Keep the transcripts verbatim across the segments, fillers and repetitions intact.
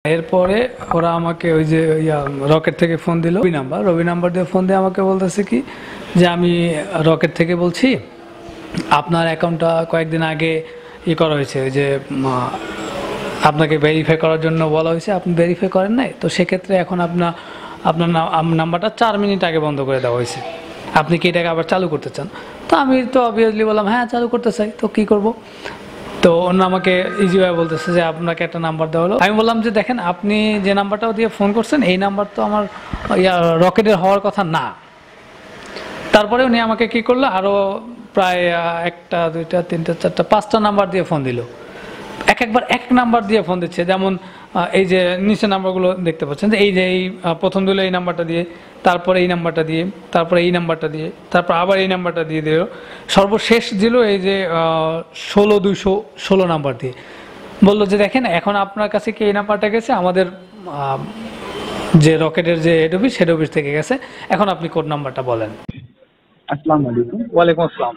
এরপরে ওরা আমাকে ওই যে ইয়া রকেট থেকে ফোন দিল, রবি নাম্বার রবি নাম্বার দিয়ে ফোন দিয়ে আমাকে বলতেছে কি যে আমি রকেট থেকে বলছি, আপনার অ্যাকাউন্টটা কয়েকদিন আগে ই করা হয়েছে, ওই যে উম, আপনাকে ভেরিফাই করার জন্য বলা হয়েছে, আপনি ভেরিফাই করেন নাই, তো সেক্ষেত্রে এখন আপনার আপনার নাম্বারটা চার মিনিট আগে বন্ধ করে দেওয়া হয়েছে, আপনি কি এটাকে আবার চালু করতে চান? তো আমি তো অবভিয়াসলি বললাম হ্যাঁ চালু করতে চাই, তো কি করব? তো অন্য আমাকে ইজিভাবে বলতেছে যে আপনাকে একটা নাম্বার দেওয়া হলো। আমি বললাম যে দেখেন, আপনি যে নাম্বারটাও দিয়ে ফোন করছেন এই নাম্বার তো আমার ইয়া রকেটের হওয়ার কথা না। তারপরে উনি আমাকে কি করলো, আরও প্রায় আহ, একটা দুইটা তিনটা চারটা পাঁচটা নাম্বার দিয়ে ফোন দিল, এক একবার এক নাম্বার দিয়ে ফোন দিচ্ছে। যেমন আহ, এই যে নিচে নাম্বারগুলো দেখতে পাচ্ছেন, যে এই যে এই আহ, প্রথম দিল এই নাম্বারটা দিয়ে, তারপরে এই নাম্বারটা দিয়ে, তারপরে এই নাম্বারটা দিয়ে, তারপর আবার এই নাম্বারটা দিয়ে দিল, সর্বশেষ দিল এই যে ষোলো দুইশো ষোলো নাম্বার দিয়ে। বললো যে দেখেন, এখন আপনার কাছে কি এই নাম্বারটা গেছে আমাদের আহ, যে রকেটের যে হেড অফিস হেড অফিস থেকে গেছে, এখন আপনি কোড নাম্বারটা বলেন। अस्सलाम वालेकुम। ওয়ালাইকুম আসসালাম।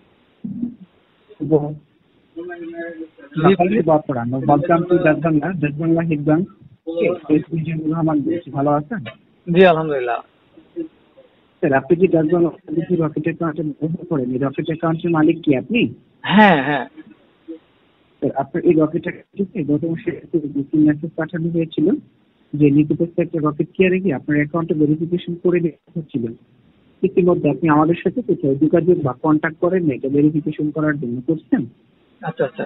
वो সকাল থেকে বাদ পড়ানো বলতাম তুই দেখবেন না দেখবেন না হিকবান রহমান বলছি, ভালো আছেন? জি আলহামদুলিল্লাহ। স্যার আপনি কি দেখবেন রকেট অ্যাকাউন্টে ব্যবহার করেন, এই রকেট অ্যাকাউন্টের মালিক কি আপনি? হ্যাঁ হ্যাঁ। স্যার আপনার এই রকেট অ্যাকাউন্টে গত মাসে একটি মেসেজ পাঠানো হয়েছিল যে নিকটস্থ একটা রকেট কেয়ারে গিয়ে আপনার অ্যাকাউন্টে ভেরিফিকেশন করে দেওয়া হচ্ছিল। ইতিমধ্যে আপনি আমাদের সাথে কোথাও যোগাযোগ বা কন্ট্যাক্ট করেন না এটা ভেরিফিকেশন করার জন্য, করছেন? আচ্ছা আচ্ছা।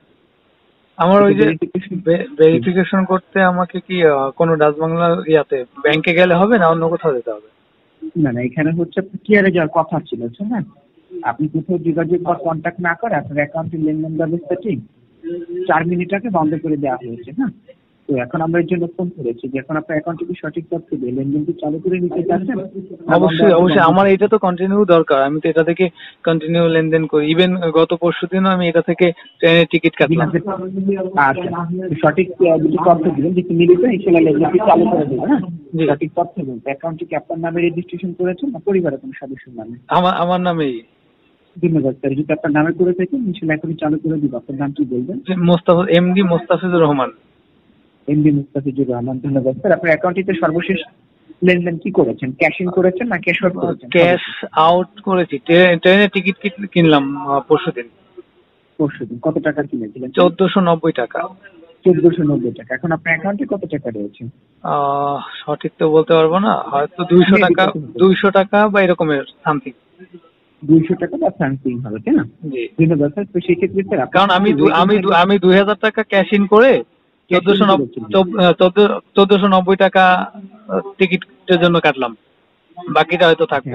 আমার ওই যে ভেরিফিকেশন করতে আমাকে কি আহ, কোনো ডাচ বাংলা ইয়াতে ব্যাংকে গেলে হবে না অন্য কোথাও যেতে হবে? না না, এখানে হচ্ছে আপনার কেয়ারে যাওয়ার কথা ছিল, হ্যাঁ। আপনি কোথাও যোগাযোগ বা কন্ট্যাক্ট না করে আপনার অ্যাকাউন্টের লেনদেন ব্যবস্থাটি চার মিনিট আগে বন্ধ করে দেওয়া হয়েছে, হ্যাঁ। তো এখন আমরা এর জন্য ফোন করেছি যে এখন আপনার অ্যাকাউন্টে কি সঠিক তথ্য দিয়ে লেনদেনটি চালু করে নিতে চাচ্ছেন? অবশ্যই অবশ্যই, আমার এটা তো কন্টিনিউ দরকার, আমি তো এটা থেকে কন্টিনিউ লেনদেন করি। ইভেন গত পরশু দিনও আমি এটা থেকে ট্রেনের টিকিট কাটলাম। আচ্ছা, সঠিক আহ, দুটি তথ্য দিবেন যেটি মিলিত ইনশাআল্লাহ লেনদেনটি চালু করে দেবো, হ্যাঁ। জি। সঠিক তথ্য বলতে অ্যাকাউন্টটি কি আপনার নামে রেজিস্ট্রেশন করেছেন না পরিবারের কোনো সদস্যের নামে? আমার আমার নামেই। ধন্যবাদ স্যার, যদি আপনার নামে করে থাকেন ইনশাআল্লাহ এখনই চালু করে দিব। আপনার নাম কি বলবেন? মোস্তাফা এমডি মোস্তাফিজুর রহমান। এমডি মুস্তাফিজুর রহমান, ধন্যবাদ স্যার। আপনার অ্যাকাউন্টটিতে সর্বশেষ লেনদেন কি করেছেন, ক্যাশ ইন করেছেন না ক্যাশ আউট করেছেন? ক্যাশ আউট করেছি, ট্রেনের টিকিট কিনলাম পরশু দিন। পরশু দিন কত টাকা কিনেছিলেন? চোদ্দশো নব্বই টাকা। চোদ্দশো নব্বই টাকা। এখন আপনার অ্যাকাউন্টে কত টাকা রয়েছে? আহ সঠিক তো বলতে পারবো না, হয়তো দুইশো টাকা দুইশো টাকা বা এরকমের সামথিং। দুইশো টাকা বা সামথিং হবে, তাই না? জি। ধন্যবাদ স্যার। তো সেক্ষেত্রে স্যার কারণ আমি দু- আমি দু- আমি দুই হাজার টাকা ক্যাশ ইন করে চোদ্দশো চোদ্দশো নব্বই টাকা টিকিটের জন্য কাটলাম, বাকিটা হয়তো থাকবে।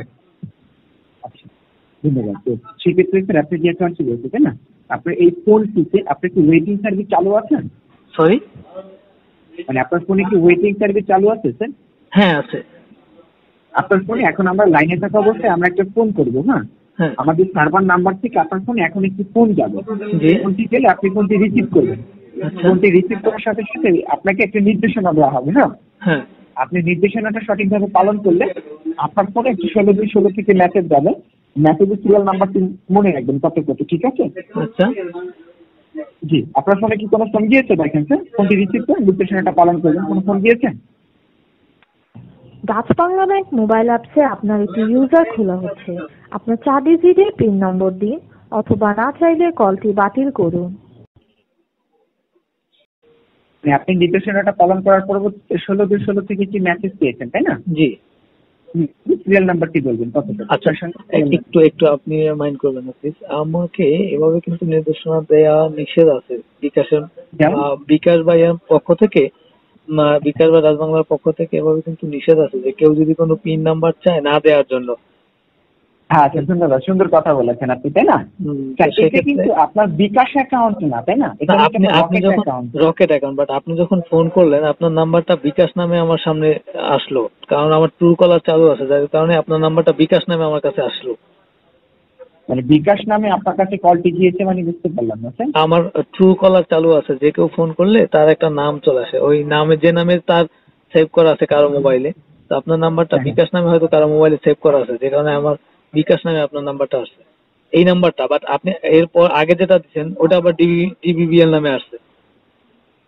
আচ্ছা, ধন্যবাদ। তো সেক্ষেত্রে স্যার আপনি যে অ্যাকাউন্টটি রয়েছে, তাই না, আপনার এই ফোনটিতে আপনার কি ওয়েটিং সার্ভিস চালু আছে? সরি? মানে আপনার ফোনে কি ওয়েটিং সার্ভিস চালু আছে স্যার? হ্যাঁ আছে। আপনার ফোনে এখন আমরা লাইনে থাকা অবস্থায় আমরা একটা ফোন করবো, হ্যাঁ। হ্যাঁ। আমাদের সার্ভার নাম্বার থেকে আপনার ফোনে এখন একটি ফোন যাবে। জি। ফোনটি গেলে আপনি ফোনটি রিসিভ করবেন। আচ্ছা। ফোনটি রিসিভ করার সাথে সাথে আপনাকে একটা নির্দেশনা দেওয়া হবে, হ্যাঁ। হ্যাঁ। আপনি নির্দেশনাটা সঠিকভাবে পালন করলে আপনার ফোনে একটি ষোলো দুই ষোলো থেকে মেসেজ যাবে। মেসেজের সিরিয়াল নাম্বারটি মনে রাখবেন কত কত, ঠিক আছে? আচ্ছা। জি, আপনার ফোনে কি কোনো ফোন গিয়েছে? দেখেন স্যার, ফোনটি রিসিভ করে নির্দেশনাটা পালন করবেন। কোনো ফোন গিয়েছে? ডাচ বাংলা ব্যাংক মোবাইল অ্যাপসে আপনার একটি ইউজার খোলা হচ্ছে। আপনার চার ডিজিটের পিন নম্বর দিন অথবা না চাইলে কলটি বাতিল করুন। মানে আপনি নির্দেশনাটা পালন করার পরবর্তী ষোলো দুই ষোলো থেকে কি মেসেজ পেয়েছেন, তাই না? জি। সিরিয়াল নাম্বারটি বলবেন কত? আচ্ছা, একটু একটু আপনি মাইন্ড করবেন না প্লিজ, আমাকে এভাবে কিন্তু নির্দেশনা দেয়া নিষেধ আছে বিকাশের আহ, বিকাশ ভাইয়ের পক্ষ থেকে, না বিকাশ বা রাজবাংলার পক্ষ থেকে এভাবে কিন্তু নিষেধ আছে যে কেউ যদি কোনো পিন নাম্বার চায় না দেওয়ার জন্য। হ্যাঁ স্যার, ধন্যবাদ, সুন্দর কথা বলেছেন আপনি, তাই না? হুম, তো স্যার, এটা সেক্ষেত্রে কিন্তু আপনার বিকাশ অ্যাকাউন্ট না, তাই না? এটা না, হচ্ছে আপনি আপনার আপনি রকেট যখন অ্যাকাউন্ট। রকেট অ্যাকাউন্ট, বাট আপনি যখন ফোন করলেন আপনার নাম্বারটা বিকাশ নামে আমার সামনে আসলো, কারণ আমার ট্রু কলার চালু আছে, যার কারণে আপনার নাম্বারটা বিকাশ নামে আমার কাছে আসলো। মানে বিকাশ নামে আপনার কাছে কলটি গিয়েছে, মানে বুঝতে পারলাম না স্যার। আমার ট্রু কলার চালু আছে, যে কেউ ফোন করলে তার একটা নাম চলে আসে, ওই নামে যে নামে তার সেভ করা আছে কারো মোবাইলে, তো আপনার নাম্বারটা হ্যাঁ। বিকাশ নামে হয়তো কারো মোবাইলে সেভ করা আছে, যে কারণে আমার বিকাশ নামে আপনার নাম্বারটা আসছে এই নাম্বারটা, বাট আপনি এরপর আগে যেটা দিচ্ছেন ওটা আবার ডিবি ডিবিবিএল নামে আসছে।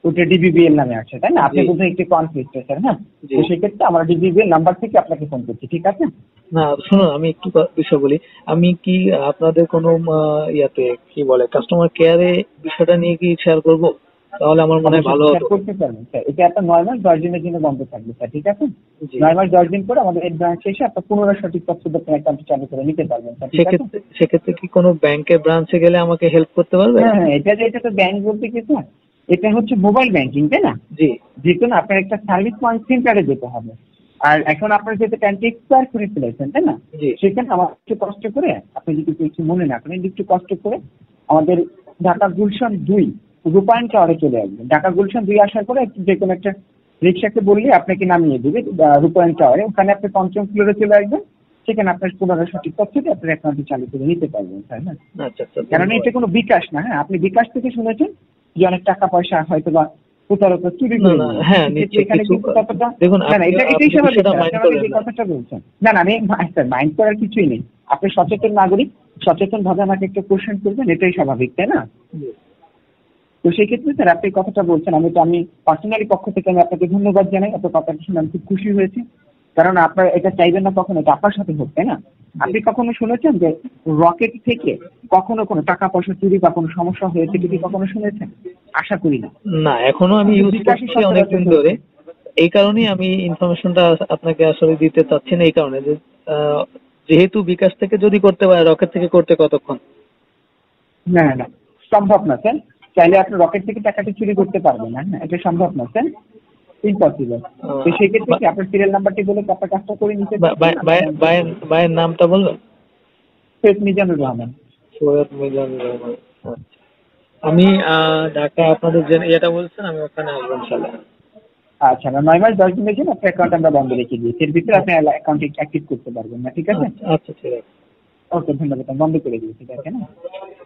ওটা ডিবিবিএল নামে আছে, তাই না? আপনি জি। বোধহয় একটি কনফ্লিক্ট স্যার, হ্যাঁ। জি। তো সেক্ষেত্রে আমরা ডিবিবিএল নাম্বার থেকে আপনাকে ফোন করছি, ঠিক আছে? না শুনুন, আমি একটু ক- বিষয় বলি। আমি কি আপনাদের কোনো আহ, ইয়াতে কি বলে কাস্টমার কেয়ারে বিষয়টা নিয়ে কি শেয়ার করব? তাহলে আমার মনে হয় ভালো শেয়ার হতো। করতে পারবেন স্যার। এটা একটা নয় মাস দশ দিনের জন্য বন্ধ থাকবে স্যার, ঠিক আছে? জি। নয় মাস দশ দিন পরে আমাদের এই ব্রাঞ্চে এসে আপনার পুনরায় সঠিক তথ্য দিয়ে আপনার অ্যাকাউন্ট চালু করে নিতে পারবেন স্যার, ঠিক আছে? সেক্ষেত্রে সেক্ষেত্রে কি কোনো ব্যাংকের ব্রাঞ্চে গেলে আমাকে হেল্প করতে পারবে? হ্যাঁ হ্যাঁ, এটা যে এটা তো ব্যাংক বলতে কি স্যার, এটা হচ্ছে মোবাইল ব্যাংকিং, তাই না? জি। যে কোনো আপনার একটা সার্ভিস পয়েন্ট সেন্টারে যেতে হবে। আর এখন আপনার যেহেতু ট্যাঙ্কি এক্সপায়ার করে ফেলেছেন, তাই না? জি। সেখানে আমার একটু কষ্ট করে, আপনি যদি কিছু মনে না করেন, একটু কষ্ট করে আমাদের ঢাকা গুলশান দুই রূপায়ণ টাওয়ারে চলে আসবেন। ঢাকা গুলশান দুই আসার পরে একটু যে কোনো একটা রিক্সাকে বললে আপনাকে নামিয়ে দেবে আহ, রূপায়ণ টাওয়ারে। ওখানে আপনি পঞ্চম ফ্লোরে চলে আসবেন। সেখানে আপনার পুনরায় সঠিক তথ্য দিয়ে আপনার অ্যাকাউন্টটি চালু করে নিতে পারবেন, তাই না? আচ্ছা আচ্ছা, কারণ ধন্যবাদ। এটা কোনো বিকাশ না, হ্যাঁ। আপনি বিকাশ থেকে শুনেছেন যে অনেক টাকা পয়সা হয়তো বা প্রতারক চুরি না করে না, নিয়ে হ্যাঁ কিন্তু নিশ্চয়ই এখানে কিছু কিন্তু ততটা দেখুন, না না, আপনি এটা আপনি এটাই স্বাভাবিক বিষয়টা স্যার। মাইন্ড আপনি করবেন যে না। কথাটা বলছেন, না না, আমি স্যার মাইন্ড করার কিছুই নেই। আপনি সচেতন নাগরিক, সচেতন ভাবে আমাকে একটা কোশ্চেন করবেন, এটাই স্বাভাবিক, তাই না? জি। তো সেই ক্ষেত্রে স্যার আপনি এই কথাটা বলছেন, আমি তো আমি পার্সোনালি পক্ষ থেকে আমি আপনাকে ধন্যবাদ জানাই। আপনার কথাটা শুনে আমি খুব খুশি হয়েছি। কারণ আপনার এটা চাইবেন না কখনো, এটা আপনার সাথে হোক, তাই না? আপনি কখনো শুনেছেন যে রকেট থেকে কখনো কোনো টাকা পয়সা চুরি বা কোনো সমস্যা হয়েছে যদি কখনো শুনেছেন? আশা করি না। না, এখনো আমি কিন্তু ইউজ বিকাশই করছি সচরাচর অনেকদিন হয়েছে। ধরে। এই কারণেই আমি ইনফরমেশনটা আপনাকে আসলে দিতে চাচ্ছি না, এই কারণে যে আহ, যেহেতু বিকাশ থেকে যদি করতে পারে, রকেট থেকে করতে কতক্ষণ? না না না, সম্ভব না স্যার। চাইলে আপনি রকেট থেকে টাকাটি চুরি করতে পারবেন না, হ্যাঁ, এটা সম্ভব না স্যার, ইম্পসিবল। তো সেক্ষেত্রে কি আপনার সিরিয়াল নাম্বারটি বলে কি আপনার কাজটা করে নিতে বা- বা- বায়ের বায়ের বায়ের নামটা বলবেন? শেখ মিজানুর রহমান। সৈয়দ মিজানুর রহমান। আচ্ছা। আমি আহ, ঢাকা আপনাদের যে ইয়েটা বলছেন, আমি ওখানে আসবো ইনশাল্লাহ। আচ্ছা, না নয় মাস দশ দিনের জন্য আপনার অ্যাকাউন্ট আমরা বন্ধ রেখে দিয়েছি। এর ভিতরে আপনি অ্যাকাউন্ট অ্যাক্টিভ করতে পারবেন না, ঠিক আছে? আচ্ছা আচ্ছা, ঠিক আছে। ওকে, ধন্যবাদ। আমি বন্ধ করে দিয়েছি, দেখেন।